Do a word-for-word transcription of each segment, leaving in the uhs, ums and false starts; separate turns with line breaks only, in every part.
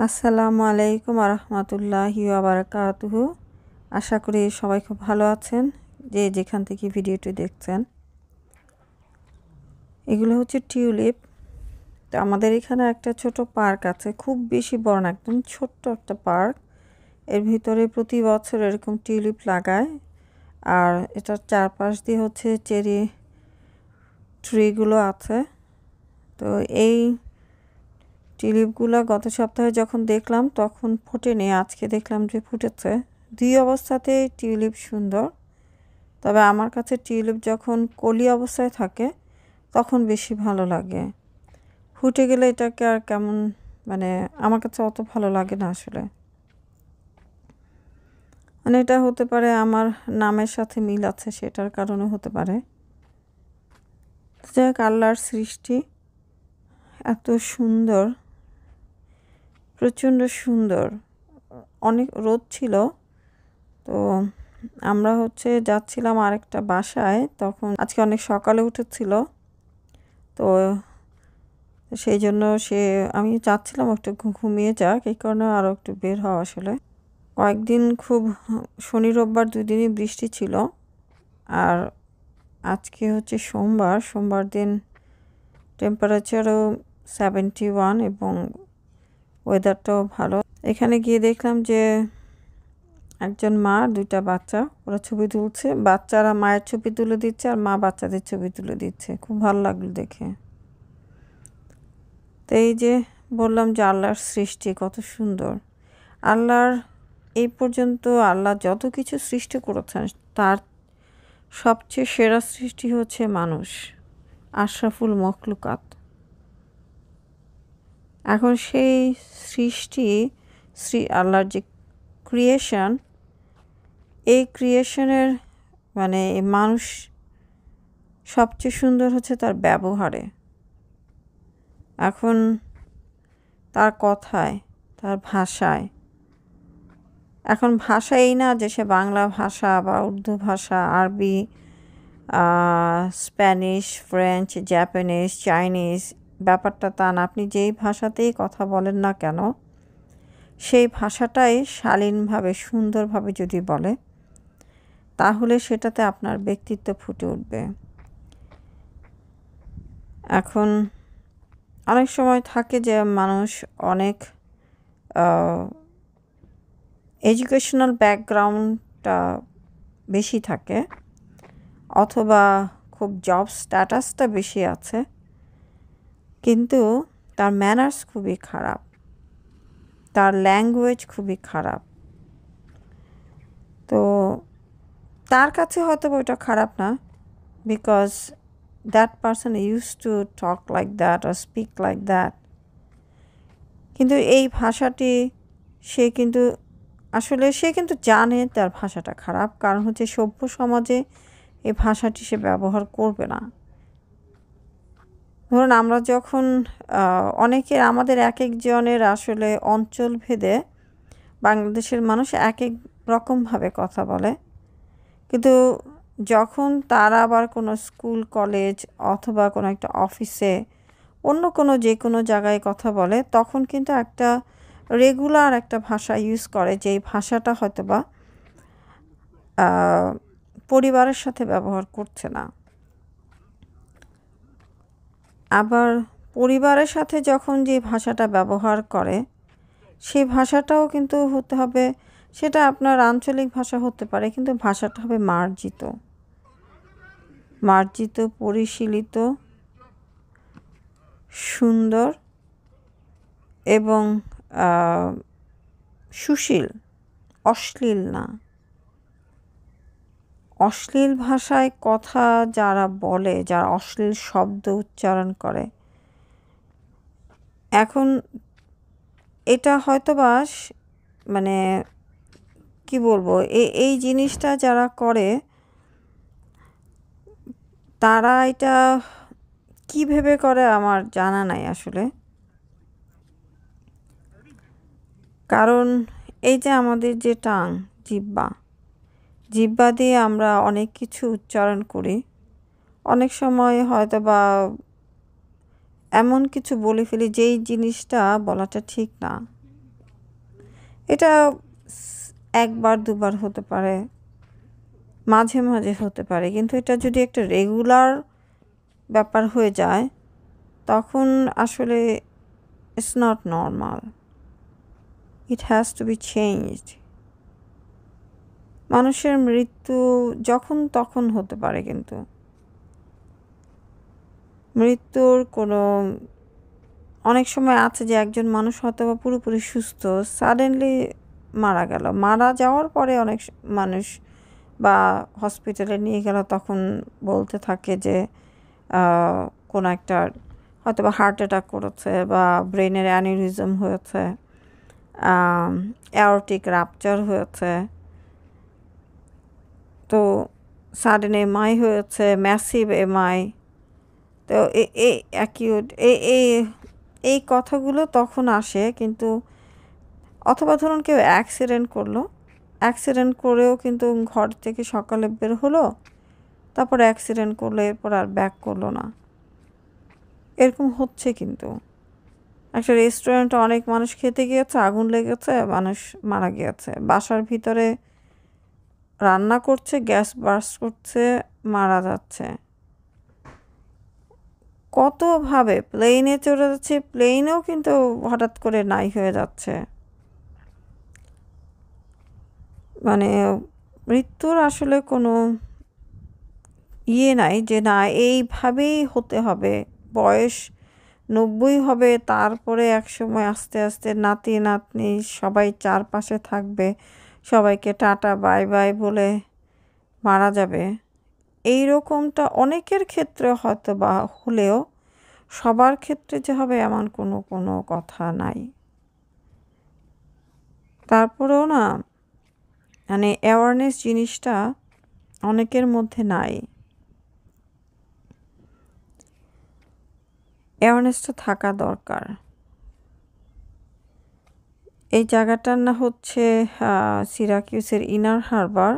আসসালামু আলাইকুম আরহামাতুল্লাহি ওয়া বারাকাতুহু। আশা করি সবাই খুব ভালো আছেন, যে যেখান থেকে ভিডিওটি দেখছেন। এগুলো হচ্ছে টিউলিপ। তো আমাদের এখানে একটা ছোট পার্ক আছে, খুব বেশি বড় না, একদম ছোট্ট একটা পার্ক। এর ভিতরে প্রতি বছর এরকম টিউলিপ লাগায়, আর এটার চারপাশ দিয়ে হচ্ছে চেরি ট্রিগুলো আছে। তো এই টিউলিপগুলো গত সপ্তাহে যখন দেখলাম তখন ফোটেনি, আজকে দেখলাম যে ফুটেছে। দুই অবস্থাতেই টিউলিপ সুন্দর, তবে আমার কাছে টিউলিপ যখন কলি অবস্থায় থাকে তখন বেশি ভালো লাগে। ফুটে গেলে এটাকে আর কেমন, মানে আমার কাছে অত ভালো লাগে না আসলে। মানে এটা হতে পারে আমার নামের সাথে মিল আছে, সেটার কারণে হতে পারে। যাক, আল্লাহর সৃষ্টি এত সুন্দর, প্রচণ্ড সুন্দর। অনেক রোদ ছিল, তো আমরা হচ্ছে যাচ্ছিলাম আরেকটা বাসায়, তখন আজকে অনেক সকালে উঠেছিল, তো সেই জন্য সে আমি চাচ্ছিলাম একটু ঘুমিয়ে যাক, এই কারণে আরও একটু বের হওয়া। আসলে কয়েকদিন খুব, শনি রোববার দুই দিনই বৃষ্টি ছিল, আর আজকে হচ্ছে সোমবার সোমবার দিন টেম্পারেচারও সেভেন্টি ওয়ান এবং ওয়েদারটাও ভালো। এখানে গিয়ে দেখলাম যে একজন মা, দুইটা বাচ্চা, ওরা ছবি তুলছে। বাচ্চারা মায়ের ছবি তুলে দিচ্ছে আর মা বাচ্চাদের ছবি তুলে দিচ্ছে, খুব ভালো লাগলো দেখে। তো এই যে বললাম যে আল্লাহর সৃষ্টি কত সুন্দর। আল্লাহর এই পর্যন্ত আল্লাহ যত কিছু সৃষ্টি করেছেন তার সবচেয়ে সেরা সৃষ্টি হচ্ছে মানুষ, আশরাফুল মখলুকাত। এখন সেই সৃষ্টি, শ্রী আল্লাহর যে ক্রিয়েশন, এই ক্রিয়েশনের মানে মানুষ সবচেয়ে সুন্দর হচ্ছে তার ব্যবহারে। এখন তার কথায়, তার ভাষায়। এখন ভাষা এই না যে সে বাংলা ভাষা বা উর্দু ভাষা, আরবি, স্প্যানিশ, ফ্রেঞ্চ, জাপানিজ, চাইনিজ, ব্যাপারটা তা না। আপনি যেই ভাষাতেই কথা বলেন না কেন, সেই ভাষাটাই শালীনভাবে সুন্দরভাবে যদি বলে, তাহলে সেটাতে আপনার ব্যক্তিত্ব ফুটে উঠবে। এখন অনেক সময় থাকে যে মানুষ অনেক এডুকেশনাল ব্যাকগ্রাউন্ডটা বেশি থাকে, অথবা খুব জব স্ট্যাটাসটা বেশি আছে, কিন্তু তার ম্যানার্স খুবই খারাপ, তার ল্যাঙ্গুয়েজ খুবই খারাপ। তো তার কাছে হয়তো ওইটা খারাপ না, because that person use to talk like that আর স্পিক লাইক দ্যাট। কিন্তু এই ভাষাটি সে কিন্তু আসলে সে কিন্তু জানে তার ভাষাটা খারাপ, কারণ হচ্ছে সভ্য সমাজে এই ভাষাটি সে ব্যবহার করবে না। ধরুন আমরা যখন অনেকের, আমাদের এক একজনের আসলে অঞ্চল ভেদে বাংলাদেশের মানুষ এক এক রকমভাবে কথা বলে, কিন্তু যখন তারা আবার কোনো স্কুল, কলেজ অথবা কোনো একটা অফিসে, অন্য কোনো যে কোনো জায়গায় কথা বলে, তখন কিন্তু একটা রেগুলার একটা ভাষা ইউজ করে, যেই ভাষাটা হয়তো বা পরিবারের সাথে ব্যবহার করছে না। আবার পরিবারের সাথে যখন যে ভাষাটা ব্যবহার করে, সেই ভাষাটাও কিন্তু হতে হবে, সেটা আপনার আঞ্চলিক ভাষা হতে পারে, কিন্তু ভাষাটা হবে মার্জিত, মার্জিত, পরিশীলিত, সুন্দর এবং সুশীল, অশ্লীল না। অশ্লীল ভাষায় কথা যারা বলে, যারা অশ্লীল শব্দ উচ্চারণ করে, এখন এটা হয়তোবা মানে কি বলবো, এই এই জিনিসটা যারা করে তারা এটা কি ভেবে করে আমার জানা নাই আসলে। কারণ এই যে আমাদের যে টাং, জিহ্বা, জিহ্বা দিয়ে আমরা অনেক কিছু উচ্চারণ করি, অনেক সময় হয়তো বা এমন কিছু বলে ফেলি যেই জিনিসটা বলাটা ঠিক না। এটা একবার দুবার হতে পারে, মাঝে মাঝে হতে পারে, কিন্তু এটা যদি একটা রেগুলার ব্যাপার হয়ে যায় তখন আসলে it's not normal, it has to be changed. মানুষের মৃত্যু যখন তখন হতে পারে, কিন্তু মৃত্যুর কোনো অনেক সময় আছে যে একজন মানুষ হয়তো বা পুরোপুরি সুস্থ, সাডেনলি মারা গেল, মারা যাওয়ার পরে অনেক মানুষ বা হসপিটালে নিয়ে গেল, তখন বলতে থাকে যে কোনো একটা হয়তো বা হার্ট অ্যাটাক করেছে বা ব্রেনের অ্যানিউরিজম হয়েছে, অ্যাওরটিক রাপচার হয়েছে, তো সাডেন এমআই হয়েছে, ম্যাসিভ এমআই। তো এই অ্যাকিউট এই এই এই কথাগুলো তখন আসে। কিন্তু অথবা ধরুন কেউ অ্যাক্সিডেন্ট করলো, অ্যাক্সিডেন্ট করেও কিন্তু ঘর থেকে সকালে বের হলো, তারপর অ্যাক্সিডেন্ট করলো, এরপর আর ব্যাক করলো না, এরকম হচ্ছে। কিন্তু একটা রেস্টুরেন্টে অনেক মানুষ খেতে গিয়েছে, আগুন লেগেছে, মানুষ মারা গিয়েছে, বাসার ভিতরে রান্না করছে, গ্যাস বার্স্ট করছে, মারা যাচ্ছে। কতভাবে প্লেনে চড়ে যাচ্ছে, প্লেনেও কিন্তু হঠাৎ করে নাই হয়ে যাচ্ছে। মানে মৃত্যুর আসলে কোনো ইয়ে নাই যে না এইভাবেই হতে হবে, বয়স নব্বই হবে, তারপরে একসময় আস্তে আস্তে নাতি নাতনি সবাই চারপাশে থাকবে, সবাইকে টাটা বাই বাই বলে মারা যাবে। এই রকমটা অনেকের ক্ষেত্রে হয়তো বা হলেও সবার ক্ষেত্রে যে হবে এমন কোনো কোনো কথা নাই। তারপরেও না মানে অ্যাওয়ারনেস জিনিসটা অনেকের মধ্যে নাই, অ্যাওয়ারনেসটা থাকা দরকার। এই জায়গাটার না হচ্ছে সিরাকিউসের ইনার হারবার,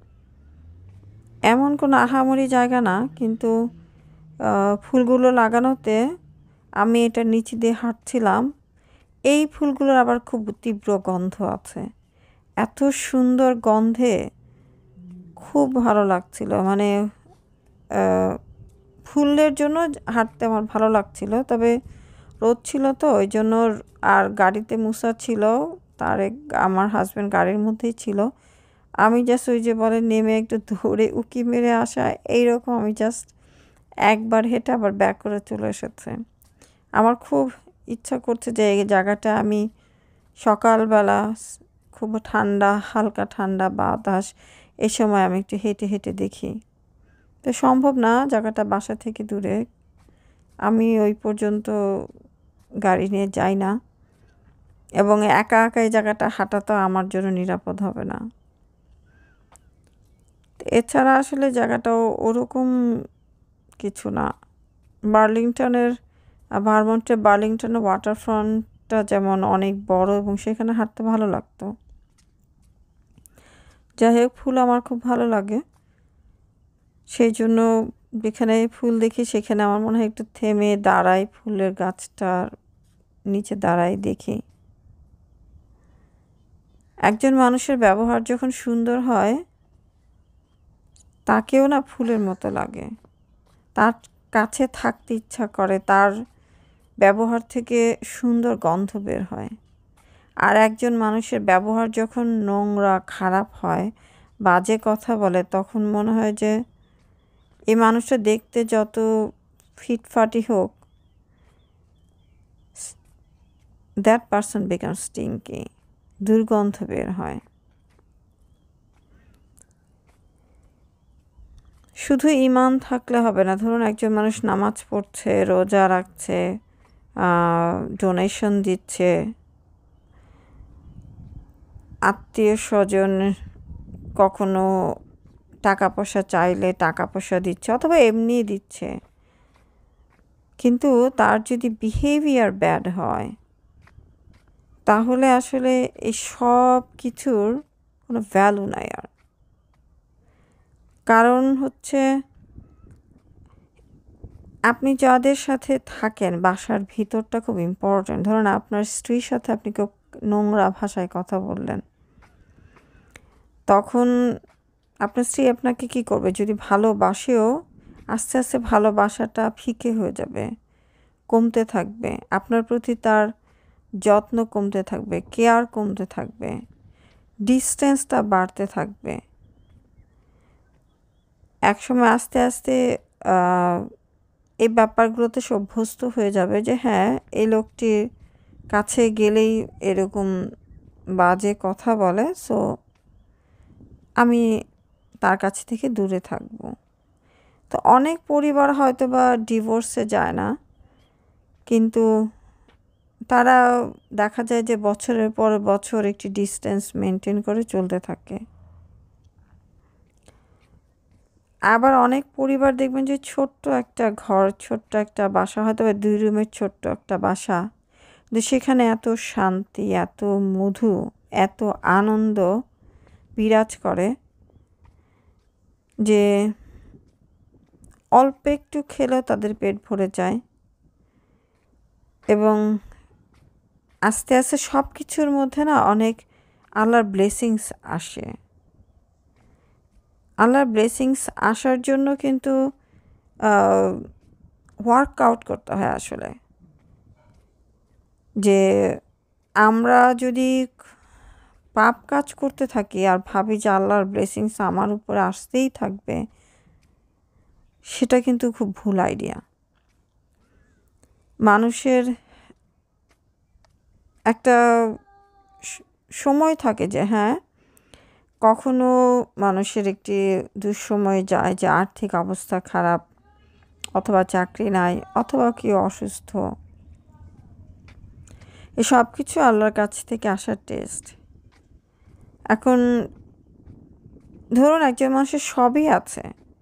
এমন কোনো আহামরি জায়গা না, কিন্তু ফুলগুলো লাগানোতে আমি এটার নিচে দিয়ে হাঁটছিলাম, এই ফুলগুলোর আবার খুব তীব্র গন্ধ আছে, এত সুন্দর গন্ধে খুব ভালো লাগছিল। মানে ফুলের জন্য হাঁটতে আমার ভালো লাগছিল, তবে রোদ ছিল তো ওই জন্য, আর গাড়িতে মুসা ছিল, তার আমার হাজব্যান্ড গাড়ির মধ্যেই ছিল, আমি জাস্ট ওই যে বলে নেমে একটু দৌড়ে উকি মেরে আসা এইরকম, আমি জাস্ট একবার হেঁটে আবার ব্যাক করে চলে এসেছে। আমার খুব ইচ্ছা করছে যে এই জায়গাটা আমি সকালবেলা খুব ঠান্ডা, হালকা ঠান্ডা বাতাস, এই সময় আমি একটু হেঁটে হেঁটে দেখি। তো সম্ভব না, জায়গাটা বাসা থেকে দূরে, আমি ওই পর্যন্ত গাড়ি নিয়ে যাই না, এবং একা একা এই জায়গাটা হাঁটা তো আমার জন্য নিরাপদ হবে না। এছাড়া আসলে জায়গাটাও ওরকম কিছু না। বার্লিংটনের ভারমন্টের বার্লিংটনের ওয়াটারফ্রন্টটা যেমন অনেক বড় এবং সেখানে হাঁটতে ভালো লাগতো। যাই হোক, ফুল আমার খুব ভালো লাগে, সেই জন্য যেখানে ফুল দেখি সেখানে আমার মনে হয় একটু থেমে দাঁড়াই, ফুলের গাছটার নিচে দাঁড়াই, দেখি। একজন মানুষের ব্যবহার যখন সুন্দর হয় তাকেও না ফুলের মতো লাগে, তার কাছে থাকতে ইচ্ছা করে, তার ব্যবহার থেকে সুন্দর গন্ধ বের হয়। আর একজন মানুষের ব্যবহার যখন নোংরা খারাপ হয়, বাজে কথা বলে, তখন মনে হয় যে এই মানুষটা দেখতে যত ফিটফাটি হোক, দ্যাট পারসন বিকাম স্টিংকি, দুর্গন্ধ বের হয়। শুধু ঈমান থাকলে হবে না। ধরুন একজন মানুষ নামাজ পড়ছে, রোজা রাখছে, ডোনেশন দিচ্ছে, আত্মীয় স্বজন কখনো টাকা পয়সা চাইলে টাকা পয়সা দিচ্ছে অথবা এমনি দিচ্ছে, কিন্তু তার যদি বিহেভিয়ার ব্যাড হয় তাহলে আসলে এই সব কিছুর কোনো ভ্যালু নাই আর। কারণ হচ্ছে আপনি যাদের সাথে থাকেন, বাসার ভিতরটা খুব ইম্পর্ট্যান্ট। ধরুন আপনার স্ত্রীর সাথে আপনি খুব নোংরা ভাষায় কথা বললেন, তখন আপনার স্ত্রী আপনাকে কি করবে? যদি ভালোবাসেও আস্তে আস্তে ভালোবাসাটা ফিকে হয়ে যাবে, কমতে থাকবে, আপনার প্রতি তার যত্ন কমতে থাকবে, কেয়ার কমতে থাকবে, ডিস্টেন্সটা বাড়তে থাকবে। একসময় আস্তে আস্তে এই ব্যাপারগুলোতে সে অভ্যস্ত হয়ে যাবে যে হ্যাঁ, এই লোকটির কাছে গেলেই এরকম বাজে কথা বলে, সো আমি তার কাছ থেকে দূরে থাকব। তো অনেক পরিবার হয়তো বা ডিভোর্সে যায় না, কিন্তু তারা দেখা যায় যে বছরের পর বছর একটি ডিস্টেন্স মেনটেন করে চলতে থাকে। আবার অনেক পরিবার দেখবেন যে ছোট্ট একটা ঘর, ছোট্ট একটা বাসা, হয়তো বা দুই রুমের ছোট্ট একটা বাসা, কিন্তু সেখানে এত শান্তি, এত মধু, এত আনন্দ বিরাজ করে যে অল্প একটু খেলেও তাদের পেট ভরে যায়। এবং আস্তে আস্তে সব কিছুর মধ্যে না অনেক আল্লাহর ব্লেসিংস আসে। আল্লাহর ব্লেসিংস আসার জন্য কিন্তু ওয়ার্কআউট করতে হয় আসলে। যে আমরা যদি পাপ কাজ করতে থাকি আর ভাবি যে আল্লাহর ব্লেসিংস আমার উপরে আসতেই থাকবে, সেটা কিন্তু খুব ভুল আইডিয়া। মানুষের একটা সময় থাকে যে হ্যাঁ, কখনো মানুষের একটি দুঃসময় যায়, যে আর্থিক অবস্থা খারাপ, অথবা চাকরি নাই, অথবা কেউ অসুস্থ। এই সব কিছু আল্লাহর কাছ থেকে আসার টেস্ট। এখন ধরুন একজন মানুষের সবই আছে,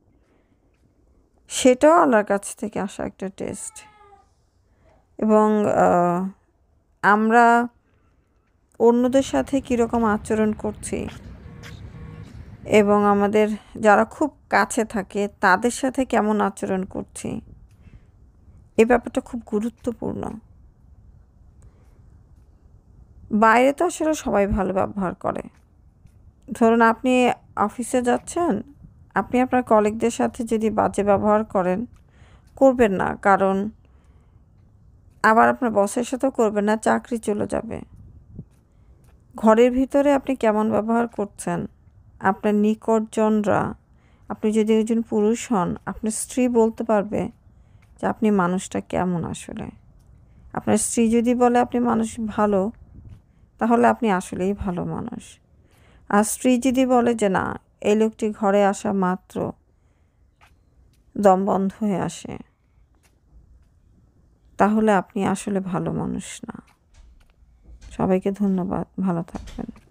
সেটাও আল্লাহর কাছ থেকে আসা একটা টেস্ট। এবং আমরা অন্যদের সাথে কীরকম আচরণ করছি এবং আমাদের যারা খুব কাছে থাকে তাদের সাথে কেমন আচরণ করছি, এই ব্যাপারটা খুব গুরুত্বপূর্ণ। বাইরে তো আসলে সবাই ভালো ব্যবহার করে। ধরুন আপনি অফিসে যাচ্ছেন, আপনি আপনার কলিগদের সাথে যদি বাজে ব্যবহার করেন, করবেন না, কারণ আবার আপনার বসের সাথেও করবেন না, চাকরি চলে যাবে। ঘরের ভিতরে আপনি কেমন ব্যবহার করছেন, আপনার নিকটজনরা, আপনি যদি একজন পুরুষ হন, আপনার স্ত্রী বলতে পারবে যে আপনি মানুষটা কেমন আসলে। আপনার স্ত্রী যদি বলে আপনি মানুষ ভালো, তাহলে আপনি আসলেই ভালো মানুষ। আর স্ত্রী যদি বলে যে না, এই লোকটি ঘরে আসা মাত্র দম বন্ধ হয়ে আসে, তাহলে আপনি আসলে ভালো মানুষ না। সবাইকে ধন্যবাদ, ভালো থাকবেন।